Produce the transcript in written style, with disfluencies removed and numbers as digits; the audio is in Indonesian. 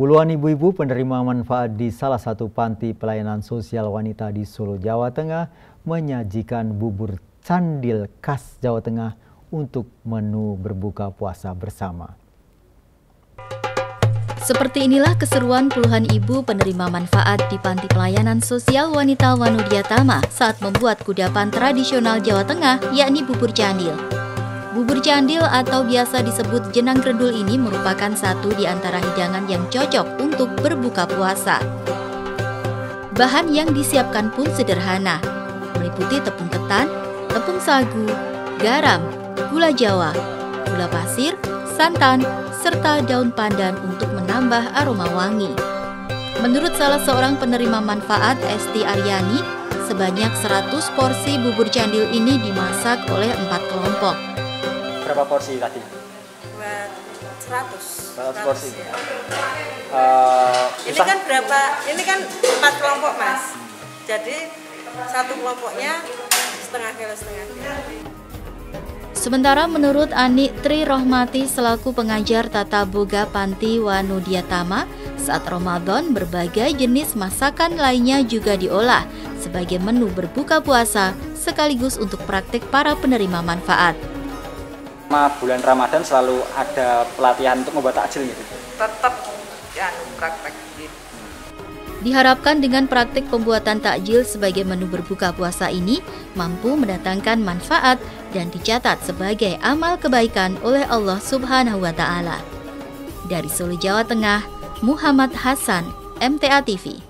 Puluhan ibu-ibu penerima manfaat di salah satu panti pelayanan sosial wanita di Solo, Jawa Tengah menyajikan bubur candil khas Jawa Tengah untuk menu berbuka puasa bersama. Seperti inilah keseruan puluhan ibu penerima manfaat di Panti Pelayanan Sosial Wanita Wanudiatama saat membuat kudapan tradisional Jawa Tengah, yakni bubur candil. Bubur candil atau biasa disebut jenang gredul ini merupakan satu di antara hidangan yang cocok untuk berbuka puasa. Bahan yang disiapkan pun sederhana, meliputi tepung ketan, tepung sagu, garam, gula jawa, gula pasir, santan, serta daun pandan untuk menambah aroma wangi. Menurut salah seorang penerima manfaat, Esti Aryani, sebanyak 100 porsi bubur candil ini dimasak oleh 4 kelompok. Berapa porsi tadi? 100 porsi. Ya. Ini kan berapa? Ini kan 4 kelompok, Mas. Jadi satu kelompoknya setengah kilo. Sementara menurut Ani Tri Rohmati selaku pengajar Tata Boga Panti Wanudiatama, saat Ramadan berbagai jenis masakan lainnya juga diolah sebagai menu berbuka puasa sekaligus untuk praktik para penerima manfaat. Bulan Ramadan selalu ada pelatihan untuk membuat takjil gitu. Tetap ya praktek gitu. Diharapkan dengan praktik pembuatan takjil sebagai menu berbuka puasa ini mampu mendatangkan manfaat dan dicatat sebagai amal kebaikan oleh Allah Subhanahu wa Ta'ala. Dari Solo, Jawa Tengah, Muhammad Hasan, MTA TV.